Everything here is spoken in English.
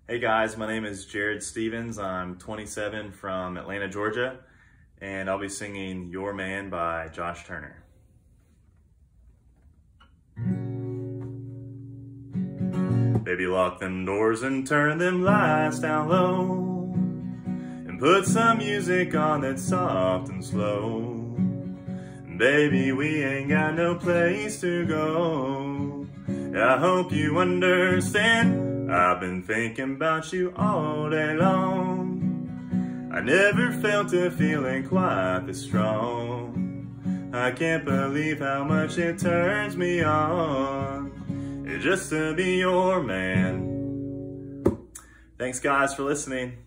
Hey guys, my name is Jared Stevens. I'm 27 from Atlanta, Georgia, and I'll be singing Your Man by Josh Turner. Baby, lock them doors and turn them lights down low, and put some music on that's soft and slow. Baby, we ain't got no place to go. I hope you understand, I've been thinking about you all day long. I never felt a feeling quite this strong. I can't believe how much it turns me on just to be your man. Thanks guys for listening.